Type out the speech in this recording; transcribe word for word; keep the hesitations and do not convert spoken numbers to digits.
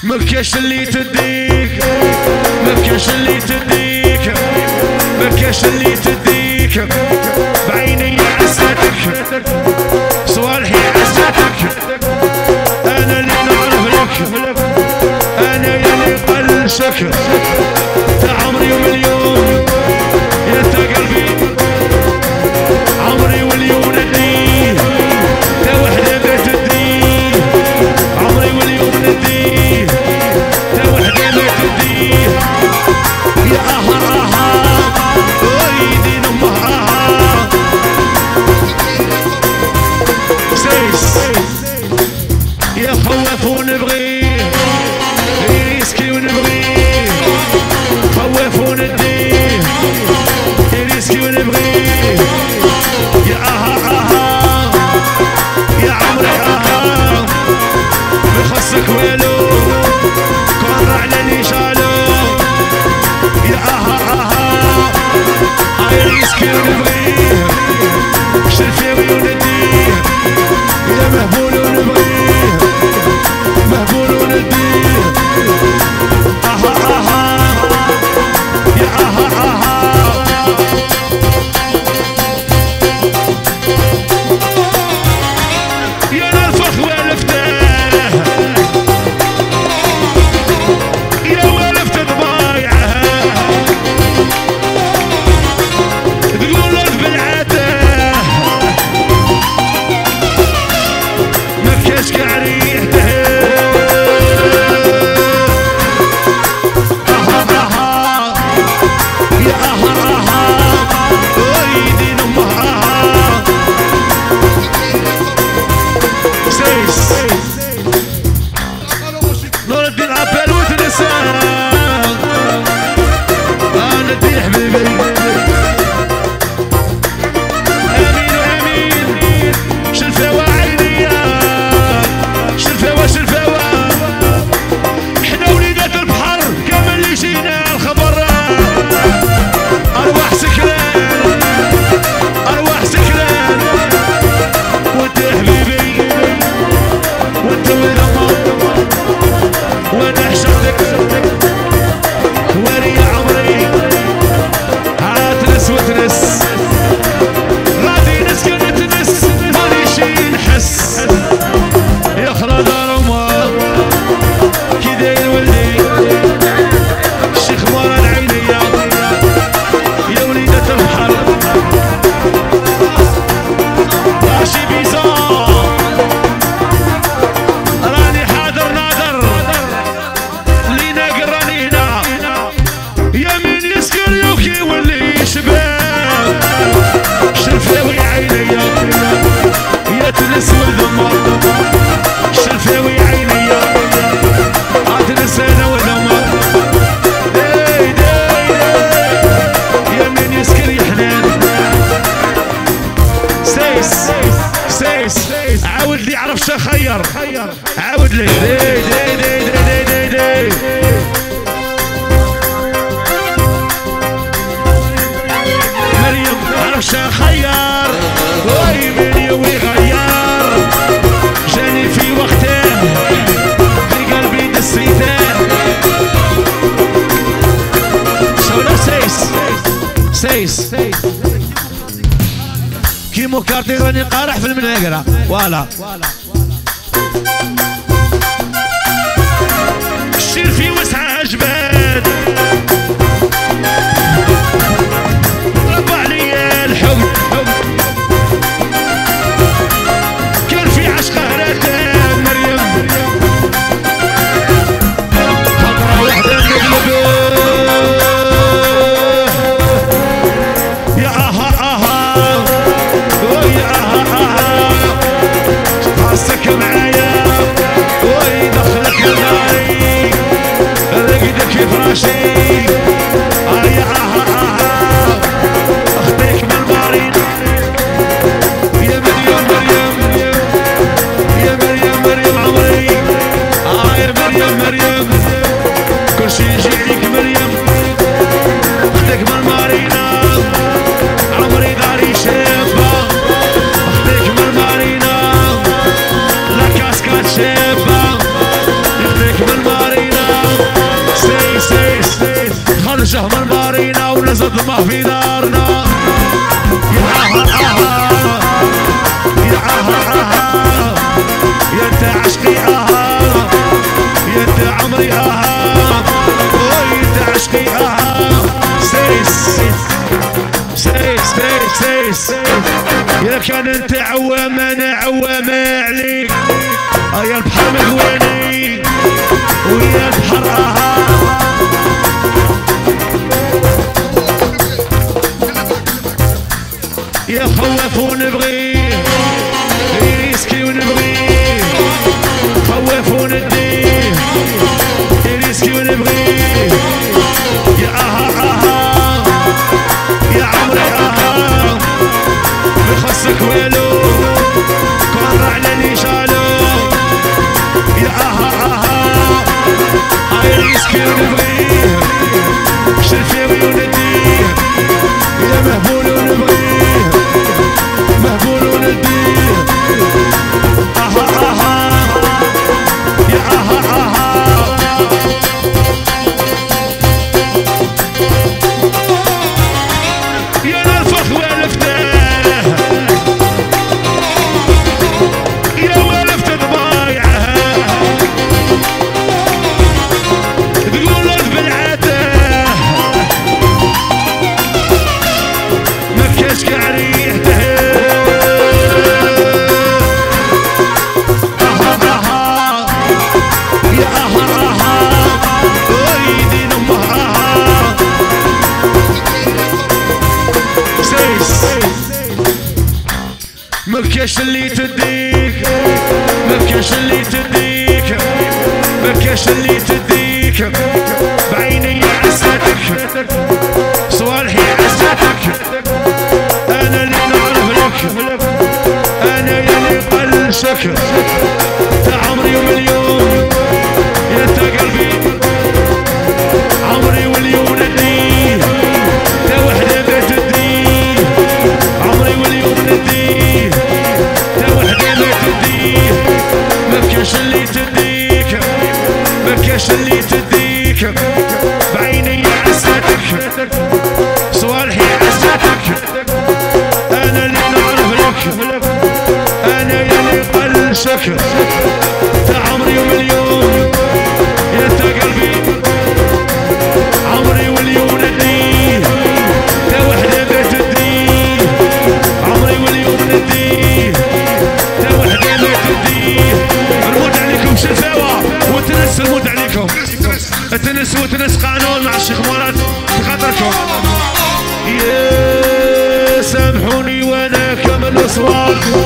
مكاش اللي تديك مكاش اللي تديك مكاش اللي تديك بعيني عزتك صوالحي عزتك انا اللي نعرف لك انا اللي قلشك تا عمري ومليون يا تا قلبي عمري واليوم نديه تا وحده ما تديه عمري واليوم نديه تا وحده ما تديه يا اها اها ويدي نمه اها سيس يا خواف ونبغيه يريسكي ونبغيه خواف ونديه يريسكي ونبغيه يا اها اها يا عمري اها بخصك والو كون على اللي شالو يا اها اها يريسكي ونبغيه شرفاوي ونديه يا مهبول ونبغيه مهبول ونديه اها اها يا اها اها يا نرفخ والفتاه يا والفت ضبايعها تقول لك بالعاده مكاش كاع ريحته اها اها يا اها اها ويدي نمه اها سيس نور الدين عبال وتنسى انا الدين حبيبي امين وامين شلفاوة عينيا شلفاوة شلفاوة احنا وليدات البحر كامل اللي جينا الخبر ارواح سكران ارواح سكران وانت حبيبي وانت ولما وانا عشقتك واري يا عمري عاتنس وتنس غادي نسكن نتنس مانيش نحس يا خراد رمى كي داير ولدي الشيخ مراد عينيا يا وليدة البحر ماشي بيزار راني حاضر ناظر لينا قراني هنا يا مين يسكر يوكي واللي شباب شرفاوي عينيا يا تنس والذمر شرفاوي عينيا عتنس انا والذمر داي داي داي يا مين يسكر يا حنان سيس سيس عاود لي عرف شخير عاود لي داي داي داي داي داي داي مريم عرف شخير وي بيني ويغير جاني في وقته في قلبي دسيته شولا سيس سيس كيمو كارتي راني قارح في المناقرة فوالا الشير في وسعها جبال ربع عليا الحب كان في عشقه راتان مريم خطرة وحدة مقلبة يا اها اها ويا اها اها حاسك معايا وي دخلك لداري رقدك في فراشي يا اها اها اخطيك من المارين يا مريم مريم يا مريم مريم عمري اه يا مريم مريم كل شي يجي عليك مريم اخطيك من المارينا عمري داري شابة اخطيك من المارينا لا كاسكات شابة اخطيك من المارينا تضمه في دارنا يا آها يا آها يا انت عشقي آها يا انت عمري آها انت عشقي آها سيس سيس سيس سيس يا كان انت عوام انا عوام عليك يا البحر مغواني ويا البحر آها يا خوف ونبغيه يسكي ونبغيه خوف ونديه يسكي ونبغيه يا آها آها يا عمري آها بخصك ويلو كون على اللي شالو يا آها آها هاي يسكي ونبغيه شرفيوي ونديه يا مهبول ونبغيه مهبول ونديه آها آها يا آها آها يا الفخ والفته يا والفته ضبايعه تقول لك بالعاده ما كاش كاع ريحته آها آها يا آها آها ويدي نمه آها سيس مكاش اللي تديك مكاش اللي تديك مكاش اللي تديك بعيني عزتك صوالحي عزتك انا اللي نعرف لك انا يلي قلشك تا عمري ومليون يا تا قلبي عمري واليوم نديه تا وحده ما تديه عمري واليوم نديه تا وحده ما تديه مكاش اللي تديك مكاش اللي تديك بعيني عزتك صوالحي عزتك انا اللي نعرف لك انا يلي قلشك تا عمري ومليون يا تا قلبي عمري واليوم نديه تا وحده ما تديه عمري واليوم نديه تا وحده ما تديه نموت عليكم شفاوة وتنس نموت عليكم تنس وتنس قانون مع الشيخ مراد بخاطركم يا سامحوني وانا كامل اصوات